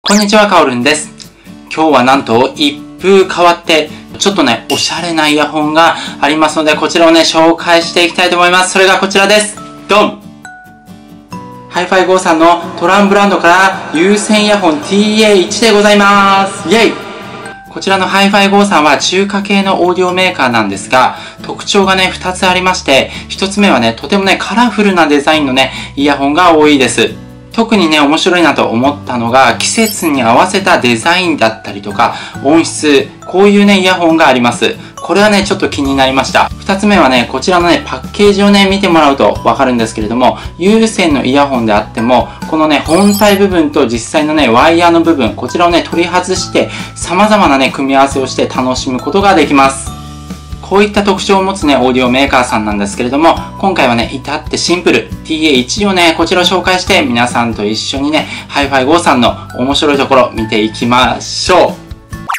こんにちは、かおるんです。今日はなんと一風変わって、ちょっとね、おしゃれなイヤホンがありますので、こちらをね、紹介していきたいと思います。それがこちらです。ドン！HiFiGo さんのトランブランドから有線イヤホン TA1 でございます。イェイ！こちらの HiFiGo さんは中華系のオーディオメーカーなんですが、特徴がね、2つありまして、1つ目はね、とてもね、カラフルなデザインのね、イヤホンが多いです。特にね、面白いなと思ったのが、季節に合わせたデザインだったりとか、音質、こういうね、イヤホンがあります。これはね、ちょっと気になりました。二つ目はね、こちらのね、パッケージをね、見てもらうとわかるんですけれども、有線のイヤホンであっても、このね、本体部分と実際のね、ワイヤーの部分、こちらをね、取り外して、様々なね、組み合わせをして楽しむことができます。こういった特徴を持つね、オーディオメーカーさんなんですけれども、今回はね、至ってシンプル、TA1 をね、こちらを紹介して、皆さんと一緒にね、HiFiGo さんの面白いところ見ていきましょう。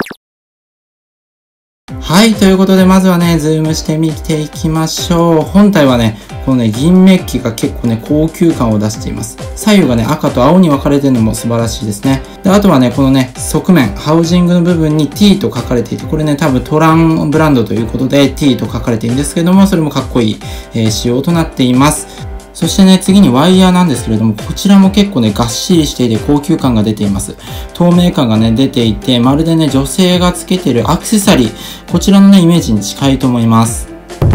はい、ということで、まずはね、ズームしてみていきましょう。本体はね、このね、銀メッキが結構ね、高級感を出しています。左右がね、赤と青に分かれてるのも素晴らしいですね。で、あとはね、このね、側面、ハウジングの部分に T と書かれていて、これね、多分トランブランドということで T と書かれているんですけども、それもかっこいい、仕様となっています。そしてね、次にワイヤーなんですけれども、こちらも結構ね、がっしりしていて高級感が出ています。透明感がね、出ていて、まるでね、女性がつけているアクセサリー、こちらのね、イメージに近いと思います。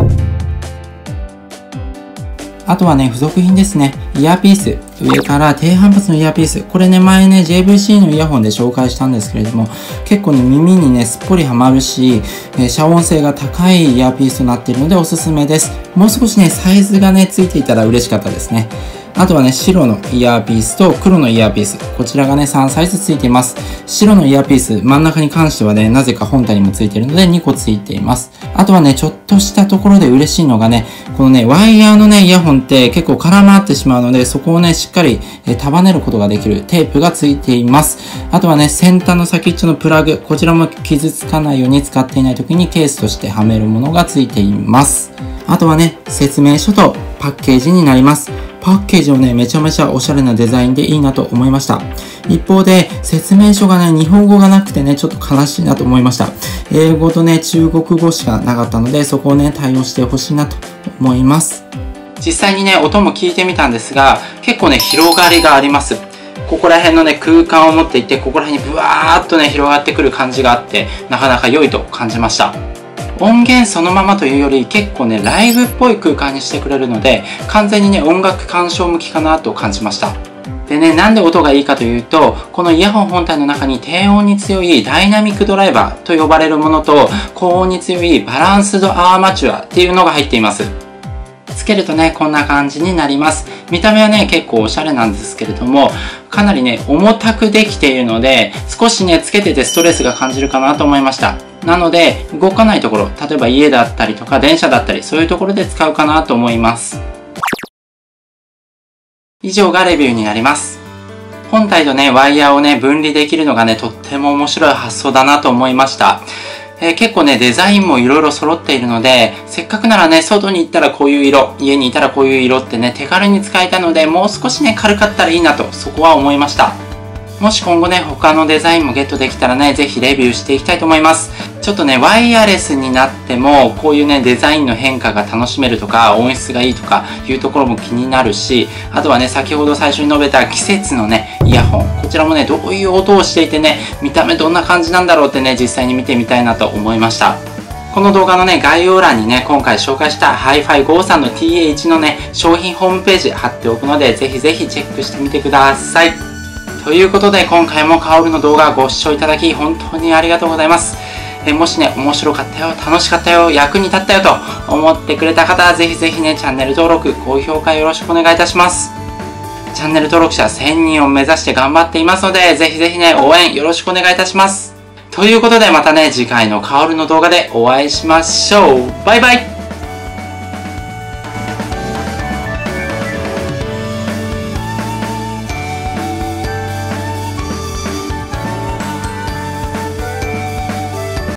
あとはね、付属品ですね。イヤーピース。上から低反発のイヤーピース。これね、前ね、JVC のイヤホンで紹介したんですけれども、結構ね、耳にね、すっぽりはまるし、遮音性が高いイヤーピースとなっているのでおすすめです。もう少しね、サイズがね、ついていたら嬉しかったですね。あとはね、白のイヤーピースと黒のイヤーピース。こちらがね、3サイズついています。白のイヤーピース、真ん中に関してはね、なぜか本体にもついているので2個ついています。あとはね、ちょっとしたところで嬉しいのがね、このね、ワイヤーのね、イヤホンって結構絡まってしまうので、そこをね、しっかり束ねることができるテープがついています。あとはね、先端の先っちょのプラグ、こちらも傷つかないように使っていない時にケースとしてはめるものがついています。あとはね、説明書とパッケージになります。パッケージをね、めちゃめちゃおしゃれなデザインでいいなと思いました。一方で、説明書がね、日本語がなくてね、ちょっと悲しいなと思いました。英語とね、中国語しかなかったので、そこをね、対応してほしいなと思います。実際にね、音も聞いてみたんですが、結構ね、広がりがあります。ここら辺のね、空間を持っていて、ここら辺にブワーっとね、広がってくる感じがあって、なかなか良いと感じました。音源そのままというより結構ね、ライブっぽい空間にしてくれるので、完全にね、音楽鑑賞向きかなと感じました。でね、なんで音がいいかというと、このイヤホン本体の中に低音に強いダイナミックドライバーと呼ばれるものと、高音に強いバランスドアーマチュアっていうのが入っています。つけるとね、こんな感じになります。見た目はね、結構おしゃれなんですけれども、かなりね、重たくできているので、少しね、つけててストレスが感じるかなと思いました。なので、動かないところ、例えば家だったりとか電車だったり、そういうところで使うかなと思います。以上がレビューになります。本体とね、ワイヤーをね、分離できるのがね、とっても面白い発想だなと思いました。結構ね、デザインも色々揃っているので、せっかくならね、外に行ったらこういう色、家にいたらこういう色ってね、手軽に使えたので、もう少しね、軽かったらいいなと、そこは思いました。もし今後ね、他のデザインもゲットできたらね、ぜひレビューしていきたいと思います。ちょっとね、ワイヤレスになっても、こういうね、デザインの変化が楽しめるとか、音質がいいとかいうところも気になるし、あとはね、先ほど最初に述べた季節のね、イヤホン。こちらもね、どういう音をしていてね、見た目どんな感じなんだろうってね、実際に見てみたいなと思いました。この動画のね、概要欄にね、今回紹介した HiFiGo さんの TA1 のね、商品ホームページ貼っておくので、ぜひぜひチェックしてみてください。ということで、今回もカオルの動画ご視聴いただき、本当にありがとうございます。もしね、面白かったよ、楽しかったよ、役に立ったよと思ってくれた方は、ぜひぜひね、チャンネル登録、高評価よろしくお願いいたします。チャンネル登録者1000人を目指して頑張っていますので、ぜひぜひね、応援よろしくお願いいたします。ということで、またね、次回のカオルの動画でお会いしましょう。バイバイ。